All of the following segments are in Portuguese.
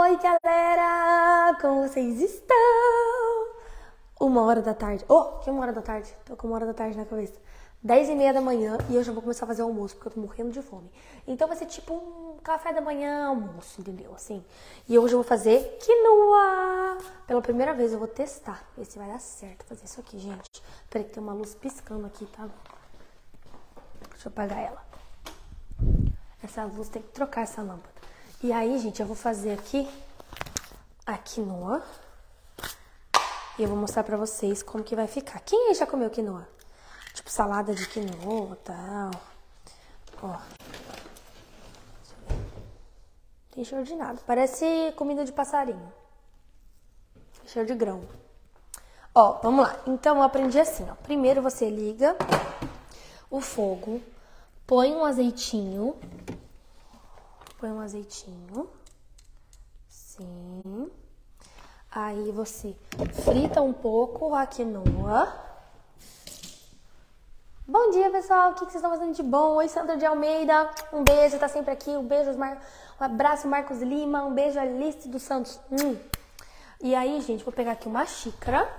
Oi, galera! Como vocês estão? 1h da tarde. Oh, que 1h da tarde? Tô com 1h da tarde na cabeça. 10h30 da manhã e eu já vou começar a fazer o almoço, porque eu tô morrendo de fome. Então vai ser tipo um café da manhã, almoço, entendeu? Assim. E hoje eu vou fazer quinoa. Pela primeira vez eu vou testar, ver se vai dar certo fazer isso aqui, gente. Peraí que tem uma luz piscando aqui, tá? Deixa eu apagar ela. Essa luz tem que trocar essa lâmpada. E aí, gente, eu vou fazer aqui a quinoa. E eu vou mostrar pra vocês como que vai ficar. Quem aí já comeu quinoa? Tipo, salada de quinoa e tal. Ó. Deixa eu ver. Tem cheiro de nada. Parece comida de passarinho. Tem cheiro de grão. Ó, vamos lá. Então, eu aprendi assim, ó. Primeiro você liga o fogo. Põe um azeitinho. Põe um azeitinho. Sim. Aí você frita um pouco a quinoa. Bom dia, pessoal. O que vocês estão fazendo de bom? Oi, Sandra de Almeida. Um beijo, tá sempre aqui. Um beijo, um abraço, Marcos Lima. Um beijo, Alice dos Santos. E aí, gente, vou pegar aqui uma xícara.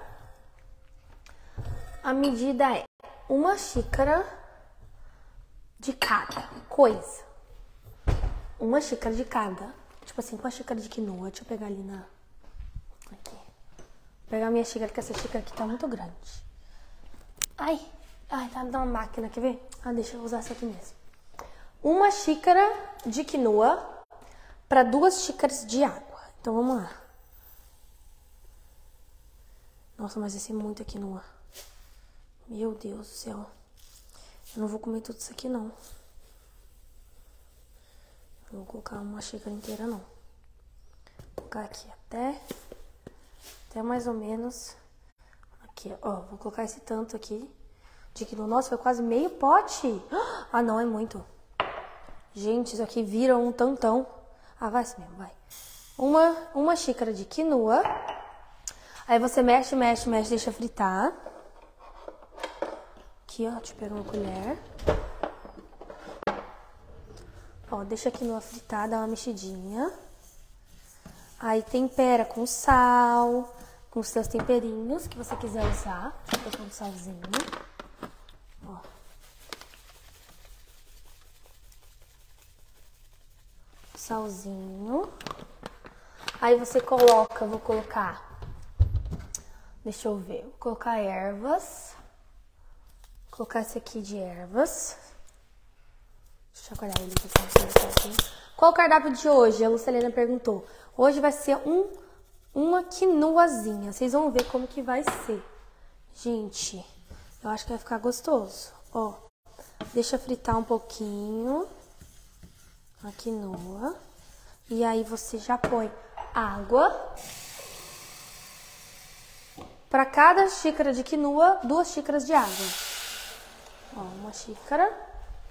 A medida é 1 xícara de cada coisa. 1 xícara de cada. Tipo assim, com a xícara de quinoa. Deixa eu pegar ali na... Aqui. Vou pegar a minha xícara, que essa xícara aqui tá muito grande. Ai, tá me dando uma máquina, quer ver? Deixa eu usar essa aqui mesmo. 1 xícara de quinoa para 2 xícaras de água. Então, vamos lá. Nossa, mas esse é muita quinoa. Meu Deus do céu. Eu não vou comer tudo isso aqui, não. Não vou colocar 1 xícara inteira, não. Vou colocar aqui até mais ou menos. Aqui, ó. Vou colocar esse tanto aqui de quinoa. Nossa, foi quase meio pote. Ah, não, é muito. Gente, isso aqui vira um tantão. Vai assim mesmo, vai. 1 xícara de quinoa. Aí você mexe, deixa fritar. Aqui, ó. Deixa eu pegar uma colher. Ó, deixa a quinoa fritar, dá uma mexidinha. Aí tempera com sal, com os seus temperinhos que você quiser usar. Deixa eu pegar um salzinho. Ó. Salzinho. Aí você coloca, vou colocar, deixa eu ver, vou colocar ervas. Vou colocar esse aqui de ervas. Deixa eu chacoalhar ele aqui. Qual o cardápio de hoje? A Lucilena perguntou. Hoje vai ser uma quinoazinha. Vocês vão ver como que vai ser. Gente, eu acho que vai ficar gostoso. Ó, deixa fritar um pouquinho a quinoa. E aí você já põe água. Para cada xícara de quinoa, 2 xícaras de água. Ó, 1 xícara.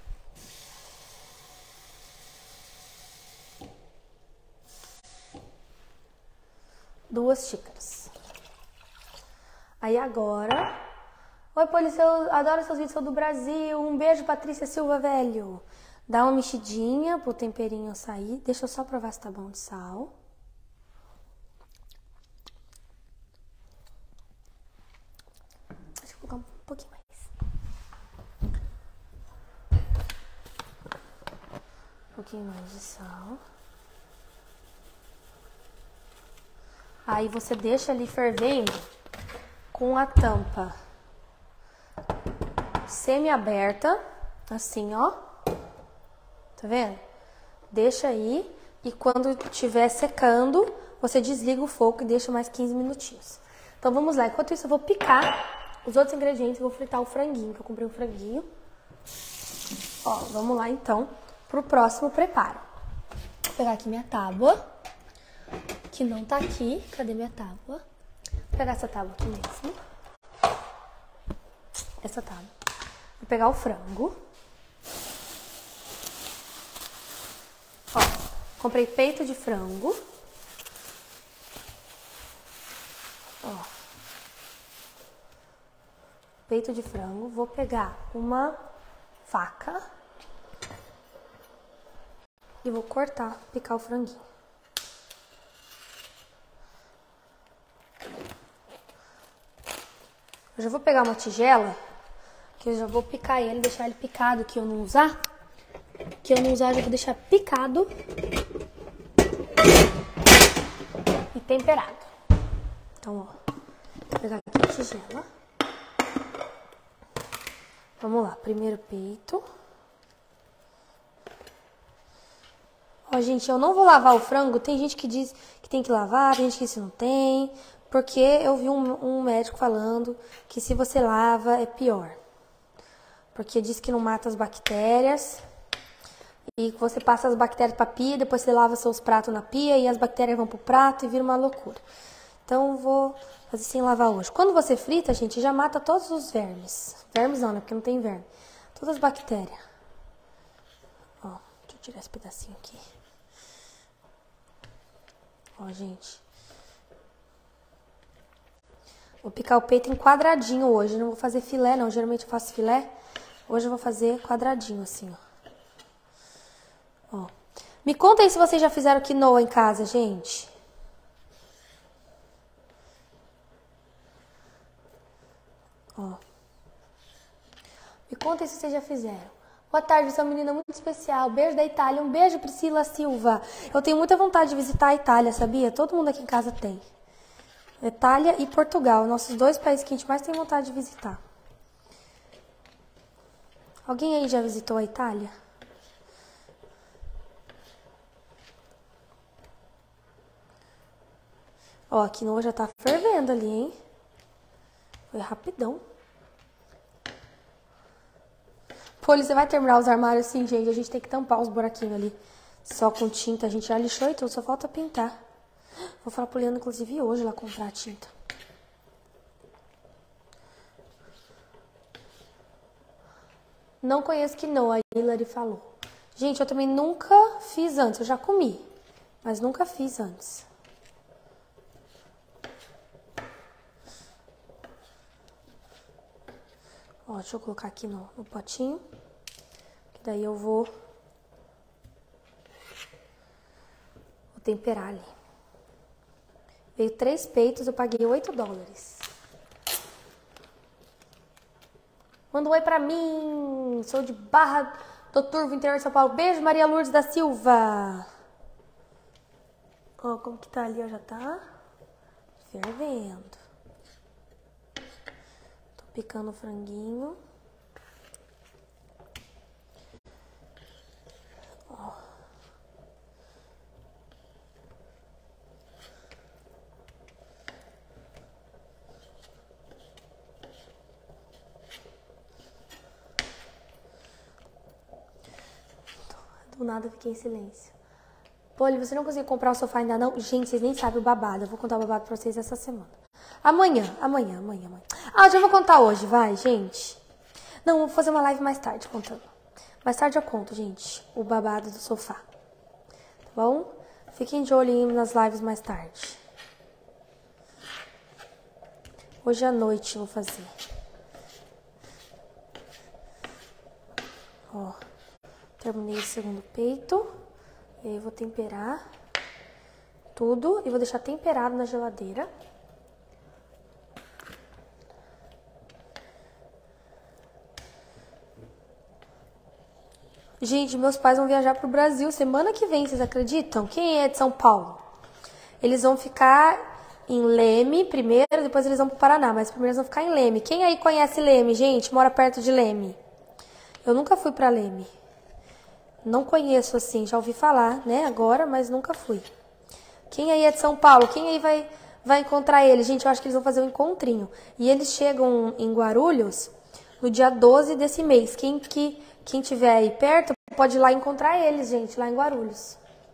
Duas xícaras. Aí agora... Oi, Polícia, eu adoro seus vídeos, sou do Brasil. Um beijo, Patrícia Silva, velho. Dá uma mexidinha pro temperinho sair. Deixa eu só provar se tá bom de sal. Deixa eu colocar um pouquinho mais. Um pouquinho mais de sal. Aí você deixa ali fervendo com a tampa semi-aberta, assim, ó. Tá vendo? Deixa aí e quando estiver secando, você desliga o fogo e deixa mais 15 minutinhos. Então vamos lá. Enquanto isso eu vou picar os outros ingredientes, eu vou fritar o franguinho, que eu comprei um franguinho. Ó, vamos lá então pro próximo preparo. Vou pegar aqui minha tábua. Que não tá aqui. Cadê minha tábua? Vou pegar essa tábua aqui mesmo. Essa tábua. Vou pegar o frango. Ó, comprei peito de frango. Ó. Peito de frango. Vou pegar uma faca. E vou cortar, picar o franguinho. Eu já vou pegar uma tigela, que eu já vou picar ele, deixar ele picado, que eu não usar. Que eu não usar, eu já vou deixar picado e temperado. Então, ó, vou pegar aqui a tigela. Vamos lá, primeiro peito. Ó, gente, eu não vou lavar o frango. Tem gente que diz que tem que lavar, tem gente que diz que não tem. Porque eu vi um médico falando que se você lava é pior. Porque diz que não mata as bactérias. E você passa as bactérias pra pia, depois você lava seus pratos na pia e as bactérias vão pro prato e vira uma loucura. Então eu vou fazer sem lavar hoje. Quando você frita, gente, já mata todos os vermes. Vermes não, né? Porque não tem verme. Todas as bactérias. Ó, deixa eu tirar esse pedacinho aqui. Ó, gente. Vou picar o peito em quadradinho hoje. Não vou fazer filé, não. Geralmente eu faço filé. Hoje eu vou fazer quadradinho, assim, ó. Ó. Me conta aí se vocês já fizeram quinoa em casa, gente. Ó. Me conta aí se vocês já fizeram. Boa tarde, você é uma menina muito especial. Beijo da Itália. Um beijo, Priscila Silva. Eu tenho muita vontade de visitar a Itália, sabia? Todo mundo aqui em casa tem. Itália e Portugal, nossos dois países que a gente mais tem vontade de visitar. Alguém aí já visitou a Itália? Ó, a quinoa já tá fervendo ali, hein? Foi rapidão. Poli, você vai terminar os armários assim, gente? A gente tem que tampar os buraquinhos ali. Só com tinta, a gente já lixou e tudo, só falta pintar. Vou falar pro Leandro, inclusive, hoje lá comprar tinta. Não conheço quinoa, a Hilary falou. Gente, eu também nunca fiz antes, eu já comi. Mas nunca fiz antes. Ó, deixa eu colocar aqui no potinho. Que daí eu vou temperar ali. Veio 3 peitos, eu paguei $8. Manda um oi pra mim. Sou de Barra do Turvo, interior de São Paulo. Beijo, Maria Lourdes da Silva. Ó, como que tá ali, ó, já tá fervendo. Tô picando o franguinho. Ó. Do nada fiquei em silêncio. Poli, você não conseguiu comprar o sofá ainda não? Gente, vocês nem sabem o babado. Eu vou contar o babado pra vocês essa semana. Amanhã. Ah, já vou contar hoje, vai, gente. Não, vou fazer uma live mais tarde contando. Mais tarde eu conto, gente, o babado do sofá. Tá bom? Fiquem de olho aí nas lives mais tarde. Hoje à noite eu vou fazer. Ó. Terminei o segundo peito. E aí eu vou temperar tudo e vou deixar temperado na geladeira. Gente, meus pais vão viajar pro Brasil semana que vem, vocês acreditam? Quem é de São Paulo? Eles vão ficar em Leme primeiro, depois eles vão pro Paraná, mas primeiro eles vão ficar em Leme. Quem aí conhece Leme, gente? Mora perto de Leme? Eu nunca fui pra Leme. Não conheço assim, já ouvi falar, né, agora, mas nunca fui. Quem aí é de São Paulo? Quem aí vai encontrar eles? Gente, eu acho que eles vão fazer um encontrinho. E eles chegam em Guarulhos no dia 12 desse mês. Quem tiver aí perto pode ir lá encontrar eles, gente, lá em Guarulhos.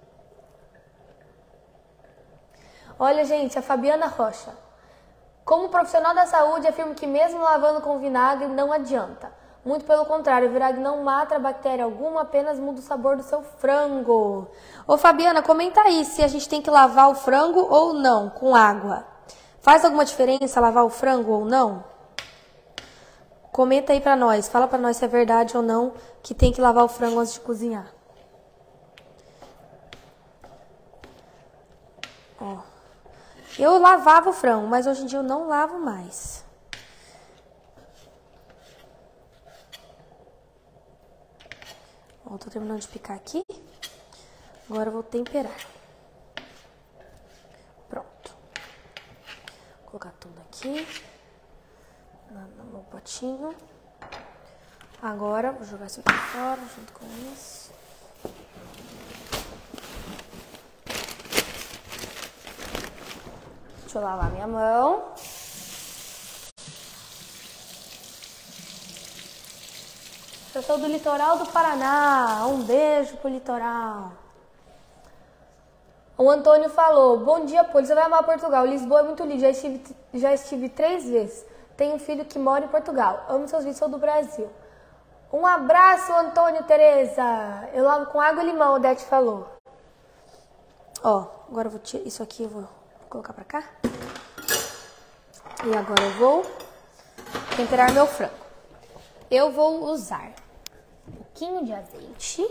Olha, gente, a Fabiana Rocha. Como profissional da saúde, afirmo que mesmo lavando com vinagre não adianta. Muito pelo contrário, o vinagre não mata bactéria alguma, apenas muda o sabor do seu frango. Ô Fabiana, comenta aí se a gente tem que lavar o frango ou não com água. Faz alguma diferença lavar o frango ou não? Comenta aí pra nós, fala pra nós se é verdade ou não que tem que lavar o frango antes de cozinhar. Ó. Eu lavava o frango, mas hoje em dia eu não lavo mais. terminando de picar aqui. Agora eu vou temperar. Pronto. Vou colocar tudo aqui no meu potinho. Agora vou jogar isso aqui fora junto com isso. Deixa eu lavar minha mão. Eu sou do litoral do Paraná. Um beijo pro litoral. O Antônio falou: bom dia, Poli. Você vai amar Portugal. Lisboa é muito lindo. Já estive 3 vezes. Tenho um filho que mora em Portugal. Amo seus vídeos, sou do Brasil. Um abraço, Antônio Tereza. Eu lavo com água e limão, o Dete falou. Ó, agora eu vou tirar isso aqui, eu vou colocar pra cá. E agora eu vou temperar meu frango. Eu vou usar um pouquinho de azeite.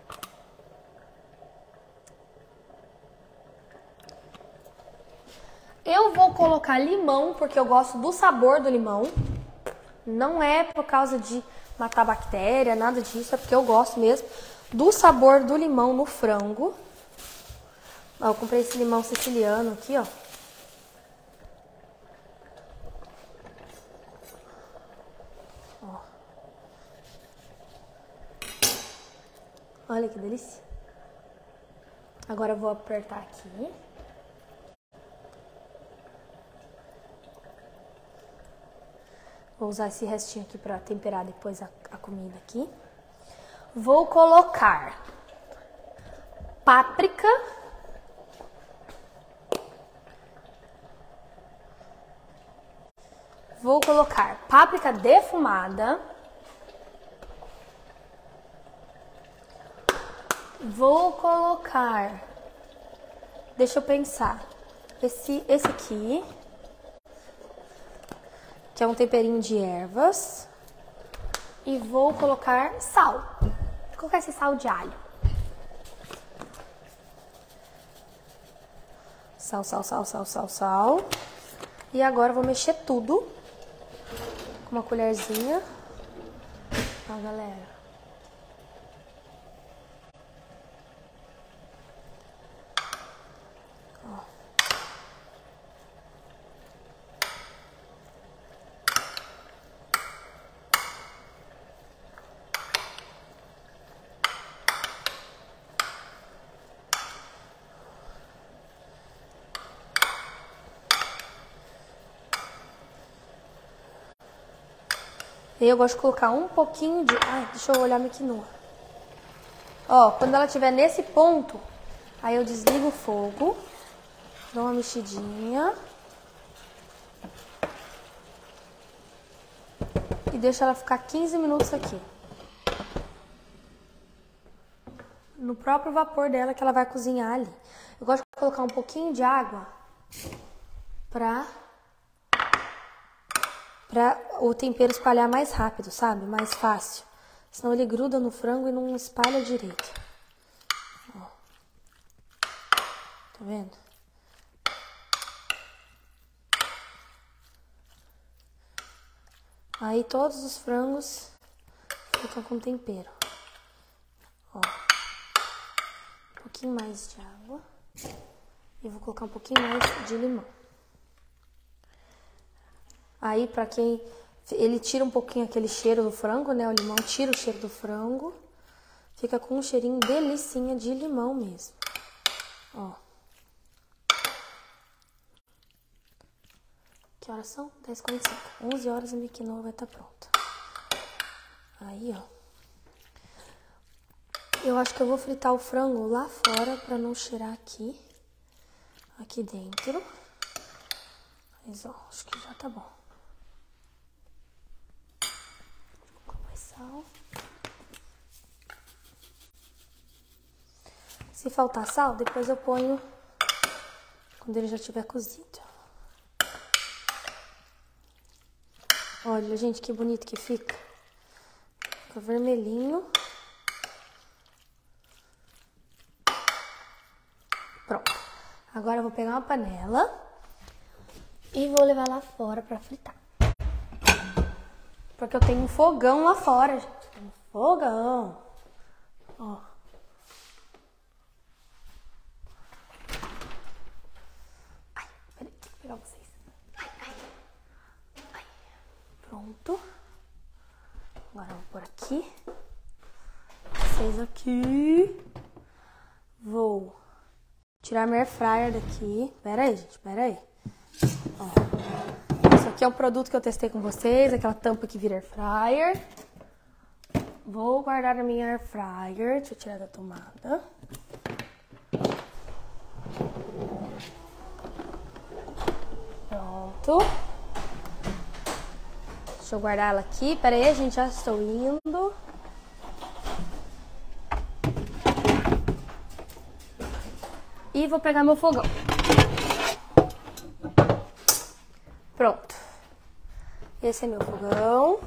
Eu vou colocar limão, porque eu gosto do sabor do limão. Não é por causa de matar bactéria, nada disso. É porque eu gosto mesmo do sabor do limão no frango. Ó, eu comprei esse limão siciliano aqui, ó. Ó. Olha que delícia. Agora eu vou apertar aqui. Vou usar esse restinho aqui para temperar depois a comida aqui. Vou colocar páprica. Vou colocar páprica defumada. Vou colocar, deixa eu pensar, esse aqui, que é um temperinho de ervas. E vou colocar sal. Vou colocar esse sal de alho. Sal, sal, sal, sal, sal, sal. E agora eu vou mexer tudo com uma colherzinha. Ó, galera. Eu gosto de colocar um pouquinho de... Ai, deixa eu olhar minha quinoa. Ó, quando ela estiver nesse ponto, aí eu desligo o fogo, dou uma mexidinha e deixo ela ficar 15 minutos aqui. No próprio vapor dela que ela vai cozinhar ali. Eu gosto de colocar um pouquinho de água pra o tempero espalhar mais rápido, sabe? Mais fácil. Senão ele gruda no frango e não espalha direito. Ó. Tá vendo? Aí todos os frangos ficam com tempero. Ó. Um pouquinho mais de água. E vou colocar um pouquinho mais de limão. Aí, pra quem... Ele tira um pouquinho aquele cheiro do frango, né? O limão tira o cheiro do frango. Fica com um cheirinho delicinha de limão mesmo. Ó. Que horas são? 10h45. 11 horas a minha quinoa vai estar pronta. Aí, ó. Eu acho que eu vou fritar o frango lá fora pra não cheirar aqui. Aqui dentro. Mas, ó, acho que já tá bom. Sal. Se faltar sal, depois eu ponho quando ele já estiver cozido. Olha, gente, que bonito que fica. Fica vermelhinho. Pronto. Agora eu vou pegar uma panela e vou levar lá fora pra fritar. Porque eu tenho um fogão lá fora, gente. Um fogão. Ó. Ai, peraí, deixa eu pegar vocês. Ai. Pronto. Agora eu vou pôr aqui. Vocês aqui. Vou tirar minha air fryer daqui. Pera aí, gente, pera aí. Ó. Isso aqui é um produto que eu testei com vocês, aquela tampa que vira air fryer. Vou guardar na minha air fryer. Deixa eu tirar da tomada. Pronto. Deixa eu guardar ela aqui. Pera aí, gente, já estou indo. E vou pegar meu fogão. Pronto. Esse é meu fogão.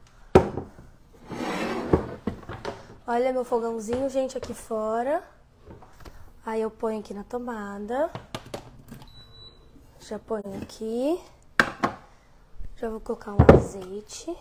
Olha meu fogãozinho, gente, aqui fora. Aí eu ponho aqui na tomada. Já ponho aqui. Já vou colocar um azeite.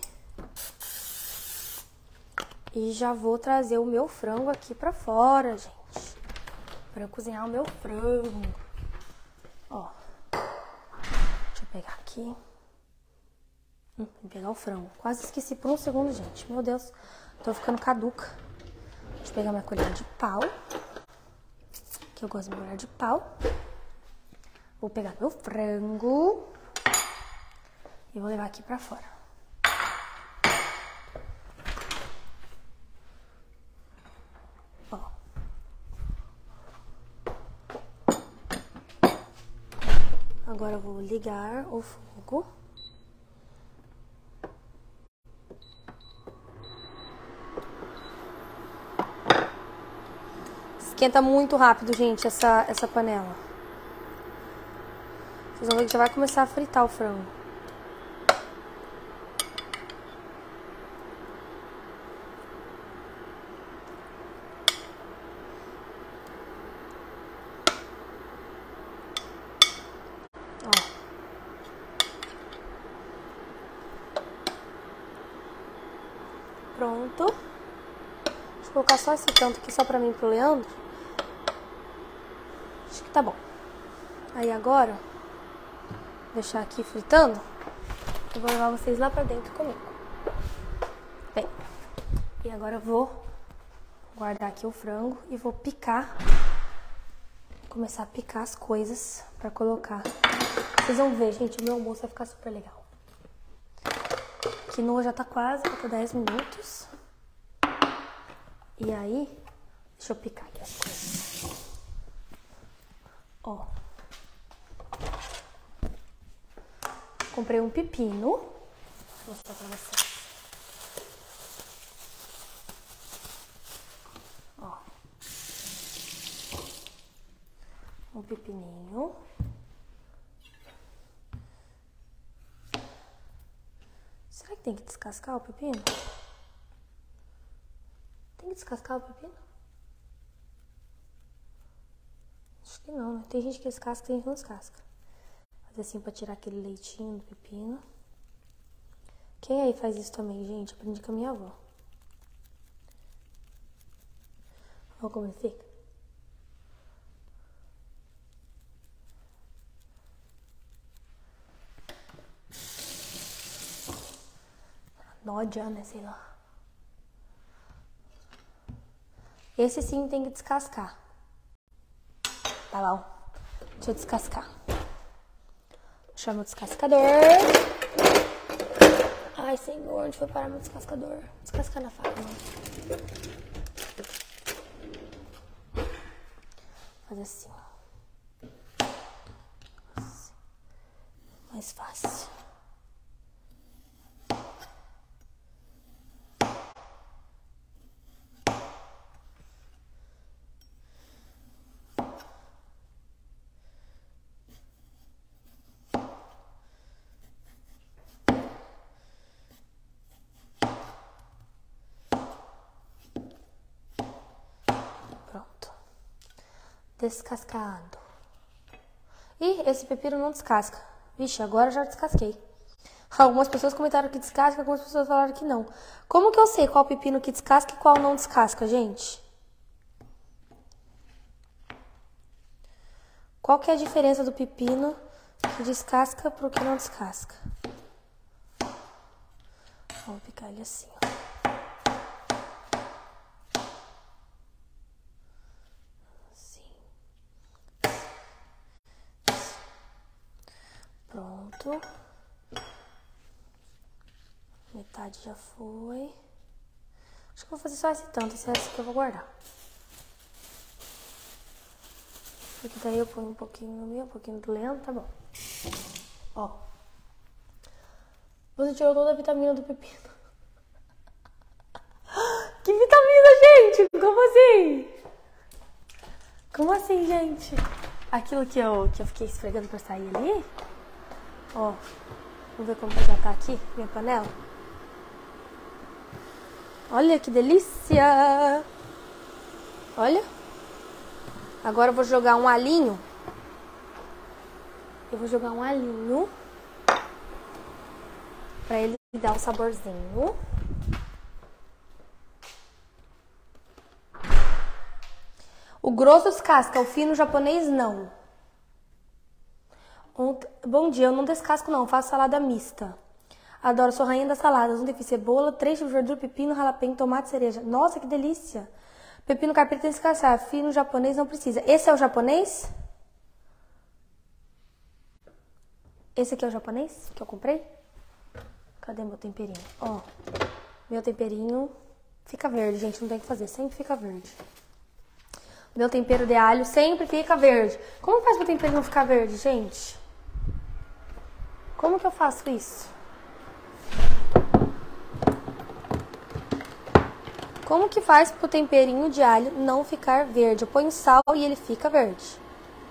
E já vou trazer o meu frango aqui pra fora, gente. Pra eu cozinhar o meu frango. Ó. Deixa eu pegar aqui. Vou pegar o frango. Quase esqueci por um segundo, gente. Meu Deus, tô ficando caduca. Deixa eu pegar minha colher de pau. Que eu gosto de colher de pau. Vou pegar meu frango. E vou levar aqui pra fora. Ó. Agora eu vou ligar o fogo. Esquenta muito rápido, gente, essa panela. Vocês vão ver que já vai começar a fritar o frango. Pronto. Deixa eu colocar só esse tanto aqui, só pra mim e pro Leandro. Acho que tá bom. Aí agora, vou deixar aqui fritando. Eu vou levar vocês lá pra dentro comigo. Bem, e agora eu vou guardar aqui o frango e vou picar. Começar a picar as coisas pra colocar. Vocês vão ver, gente, o meu almoço vai ficar super legal. Quinoa já tá quase, falta 10 minutos. E aí, deixa eu picar aqui as coisas. Ó. Comprei um pepino. Vou mostrar pra vocês. Ó. Um pepininho. Será que tem que descascar o pepino? Tem que descascar o pepino? Acho que não, né? Tem gente que descasca e tem gente que não descasca. Fazer assim pra tirar aquele leitinho do pepino. Quem aí faz isso também, gente? Aprendi com a minha avó. Olha como ele fica. Nódia, né? Sei lá. Esse sim tem que descascar. Tá bom. Deixa eu descascar. Chama o descascador. Ai, senhor, onde foi parar meu descascador? Descascar na faca, não. Fazer assim, ó. Assim. Mais fácil. Pronto. Descascado. Ih, esse pepino não descasca. Vixe, agora já descasquei. Algumas pessoas comentaram que descasca, algumas pessoas falaram que não. Como que eu sei qual pepino que descasca e qual não descasca, gente? Qual que é a diferença do pepino que descasca pro que não descasca? Vou picar ele assim, ó. Assim. Pronto. Metade já foi. Acho que eu vou fazer só esse tanto, esse resto que eu vou guardar. Porque daí eu ponho um pouquinho no meu, um pouquinho do Leandro, tá bom. Ó. Você tirou toda a vitamina do pepino. Que vitamina, gente? Como assim? Como assim, gente? Aquilo que eu fiquei esfregando pra sair ali. Ó. Vamos ver como que já tá aqui, minha panela. Olha que delícia! Olha. Agora eu vou jogar um alinho. Eu vou jogar um alinho pra ele dar um saborzinho. O grosso descasca, o fino japonês não. Bom dia, eu não descasco não, faço salada mista. Adoro, sou rainha das saladas. Um tem cebola, 3 tipos de verdura, pepino, jalapeno, tomate, cereja. Nossa, que delícia! Pepino carpeta tem que descascar, fino japonês não precisa. Esse é o japonês? Esse aqui é o japonês que eu comprei? Cadê meu temperinho? Ó, meu temperinho fica verde, gente, não tem o que fazer, sempre fica verde. Meu tempero de alho sempre fica verde. Como faz pro tempero não ficar verde, gente? Como que eu faço isso? Como que faz pro temperinho de alho não ficar verde? Eu ponho sal e ele fica verde.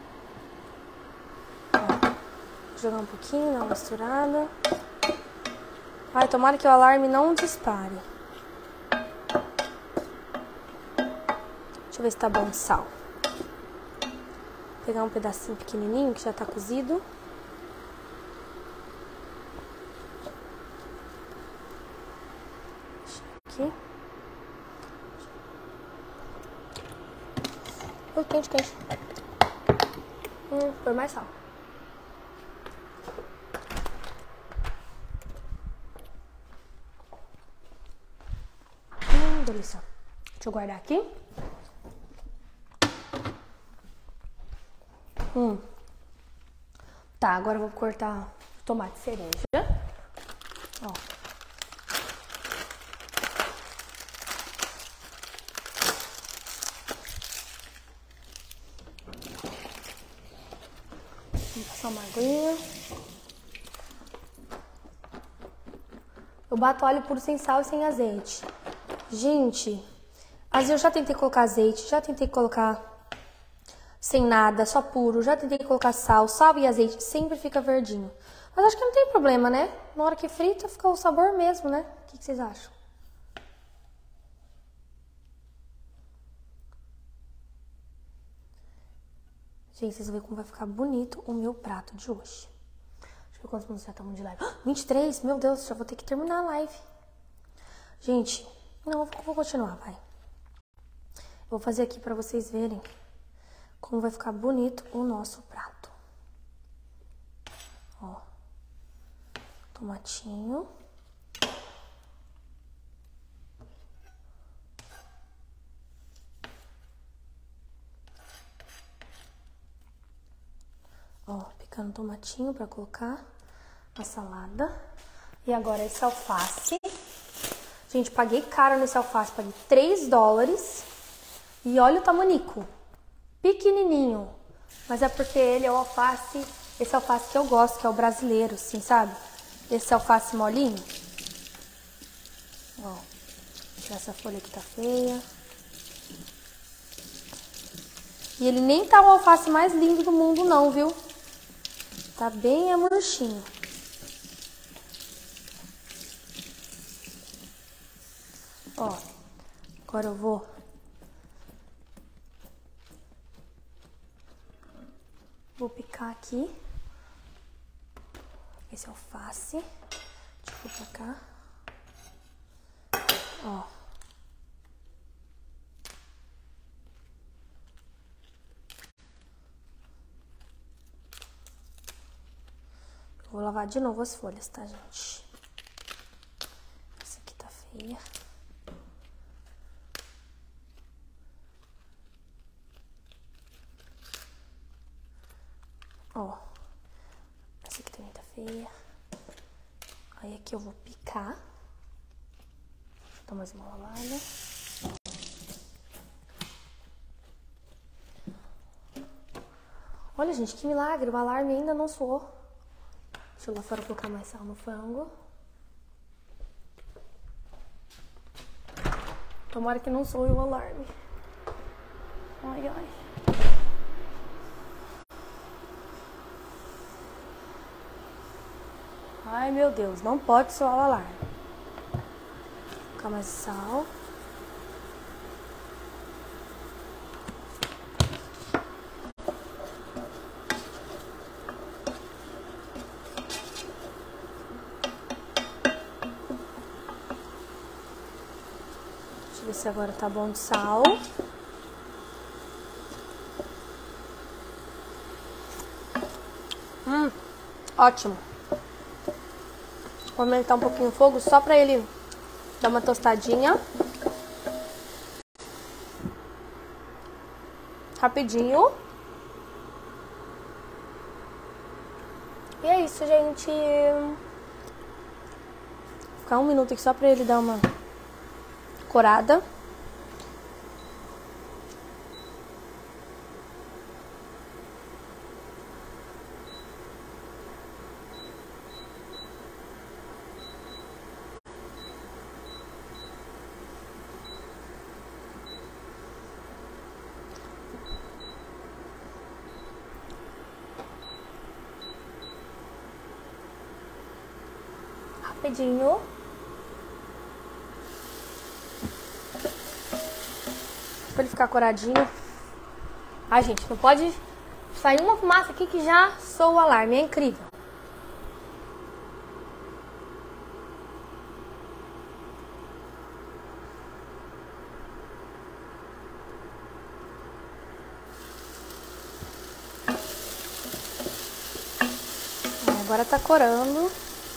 Ó, vou jogar um pouquinho, dar uma misturada. Ai, tomara que o alarme não dispare. Deixa eu ver se tá bom de sal. Vou pegar um pedacinho pequenininho que já tá cozido. Aqui. Quente, quente. Põe mais sal. Delícia. Deixa eu guardar aqui. Tá, agora eu vou cortar tomate cereja. Ó. Vou passar uma aguinha. Eu bato óleo puro sem sal e sem azeite. Gente, às vezes eu já tentei colocar azeite, já tentei colocar sem nada, só puro, já tentei colocar sal e azeite, sempre fica verdinho. Mas acho que não tem problema, né? Na hora que frita, fica o sabor mesmo, né? O que vocês acham? Gente, vocês vão ver como vai ficar bonito o meu prato de hoje. Deixa eu ver quantos minutos já estamos de live. 23? Meu Deus, já vou ter que terminar a live. Gente, não, vou continuar, vai. Vou fazer aqui pra vocês verem como vai ficar bonito o nosso prato. Ó. Tomatinho. Ó, picando tomatinho pra colocar na salada. E agora esse alface. Gente, paguei caro nesse alface, paguei $3. E olha o tamanico. Pequenininho. Mas é porque ele é o alface, esse alface que eu gosto, que é o brasileiro, assim, sabe? Esse alface molinho. Ó, tirar essa folha que tá feia. E ele nem tá o alface mais lindo do mundo não, viu? Tá bem murchinho. Ó, agora eu vou picar aqui esse alface. Deixa eu pôr pra cá. Ó. Vou lavar de novo as folhas, tá, gente? Essa aqui tá feia. Ó. Essa aqui também tá feia. Aí aqui eu vou picar. Dá mais uma lavada. Olha, gente, que milagre. O alarme ainda não soou. Deixa eu lá fora colocar mais sal no frango. Tomara que não soe o alarme. Ai, ai. Ai, meu Deus, não pode soar o alarme. Vou colocar mais sal. Deixa eu ver se agora tá bom de sal. Ótimo. Vou aumentar um pouquinho o fogo só pra ele dar uma tostadinha. Rapidinho. E é isso, gente. Vou ficar 1 minuto aqui só pra ele dar uma corada. Rapidinho. Pra ele ficar coradinho. Ai, gente, não pode sair uma fumaça aqui que já soa o alarme. É incrível. Agora tá corando.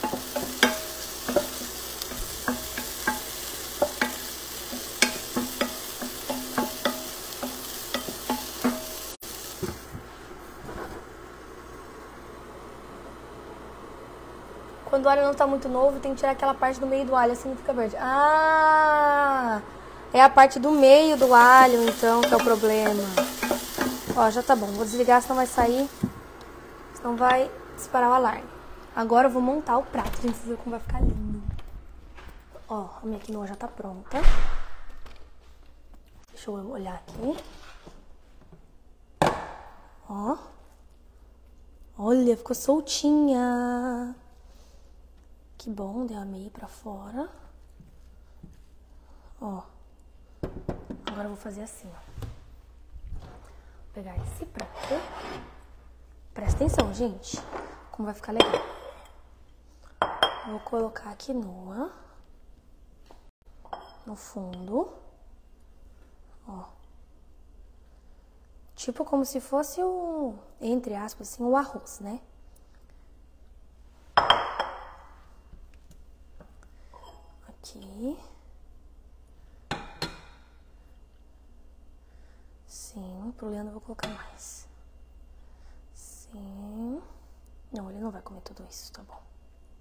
Quando o alho não tá muito novo, tem que tirar aquela parte do meio do alho, assim não fica verde. Ah! É a parte do meio do alho, então, que é o problema. Ó, já tá bom. Vou desligar, senão vai sair. Senão vai disparar o alarme. Agora eu vou montar o prato, gente. Vocês viram como vai ficar lindo. Ó, a minha quinoa já tá pronta. Deixa eu olhar aqui. Ó. Olha, ficou soltinha. Que bom, deu a meia pra fora. Ó. Agora eu vou fazer assim, ó. Vou pegar esse prato. Presta atenção, gente. Como vai ficar legal. Vou colocar a quinoa no fundo. Ó. Tipo como se fosse um, entre aspas, assim, o arroz, né? Aqui. Sim, pro Leandro eu vou colocar mais. Sim. Não, ele não vai comer tudo isso, tá bom.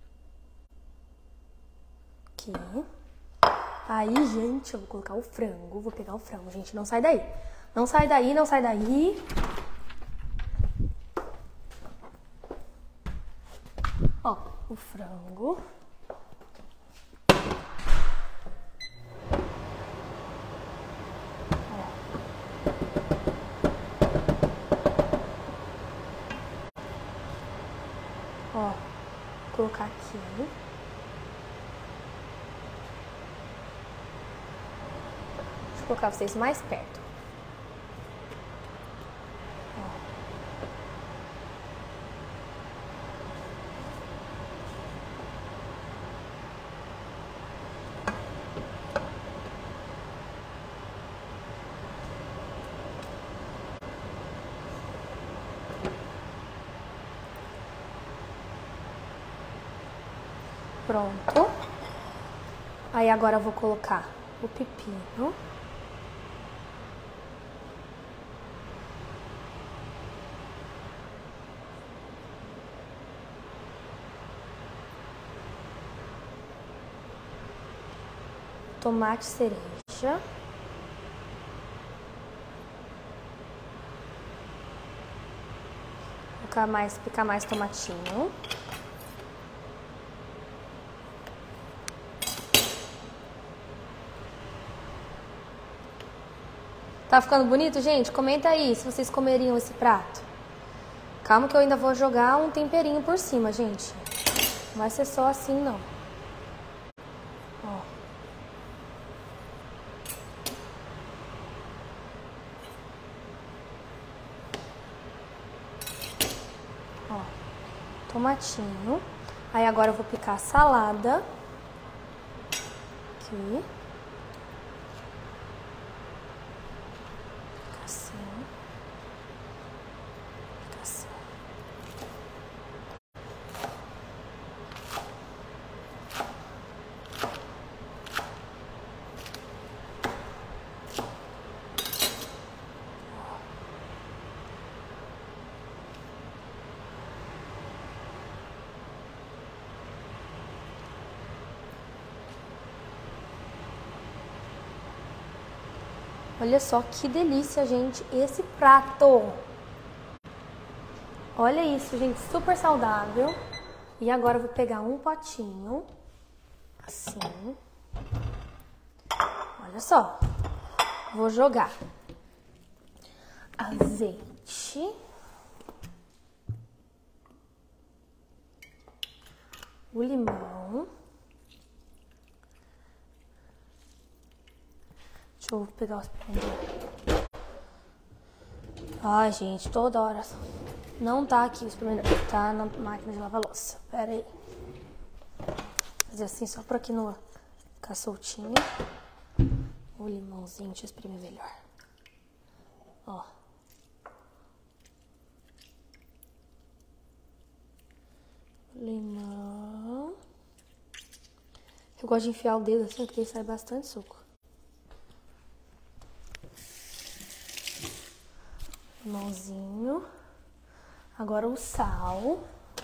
Aqui. Aí, gente, eu vou colocar o frango. Vou pegar o frango, gente. Não sai daí. Não sai daí, não sai daí. Ó, o frango. Ó, vou colocar aqui. Deixa eu colocar vocês mais perto. Pronto. Aí agora eu vou colocar o pepino. Tomate cereja. Picar mais tomatinho. Tá ficando bonito, gente? Comenta aí se vocês comeriam esse prato. Calma que eu ainda vou jogar um temperinho por cima, gente. Não vai ser só assim, não. Ó. Ó. Tomatinho. Aí agora eu vou picar a salada. Aqui. Assim. Assim. Olha só que delícia, gente, esse prato. Olha isso, gente, super saudável. E agora eu vou pegar um potinho, assim. Olha só, vou jogar azeite, o limão. Deixa eu pegar os espremedor. Ai, gente, toda hora. Não tá aqui o espremedor. Tá na máquina de lavar louça. Pera aí. Vou fazer assim só pra aqui não ficar soltinho. O limãozinho, deixa eu espremer melhor. Ó. Limão. Eu gosto de enfiar o dedo assim, porque sai bastante suco. Limãozinho. Agora o sal.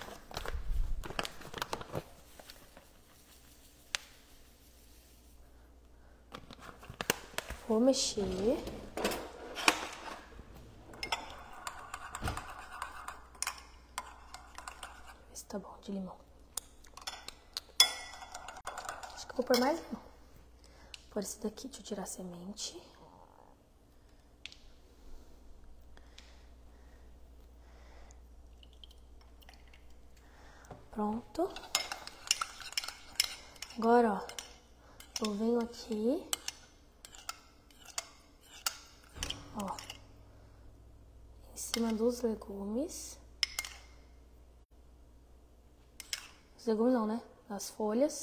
Vou mexer. Ver se tá bom de limão. Acho que eu vou pôr mais limão. Vou pôr esse daqui, deixa eu tirar a semente. Pronto. Agora, ó, eu venho aqui, ó, em cima dos legumes. Os legumes não, né? Das folhas.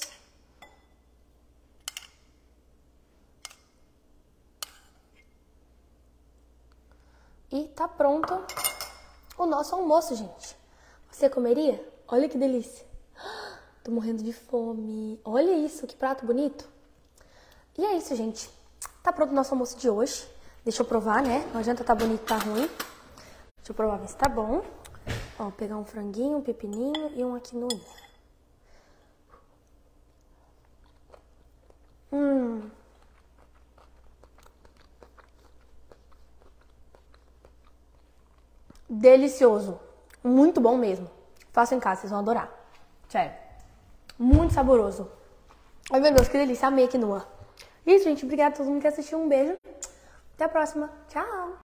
E tá pronto o nosso almoço, gente. Você comeria? Olha que delícia. Tô morrendo de fome. Olha isso, que prato bonito. E é isso, gente. Tá pronto o nosso almoço de hoje. Deixa eu provar, né? Não adianta tá bonito, tá ruim. Deixa eu provar, ver se tá bom. Ó, vou pegar um franguinho, um pepininho e um quinoa. Delicioso. Muito bom mesmo. Façam em casa, vocês vão adorar. Sério. Muito saboroso. Ai, meu Deus, que delícia. Amei a quinoa. Isso, gente. Obrigada a todo mundo que assistiu. Um beijo. Até a próxima. Tchau.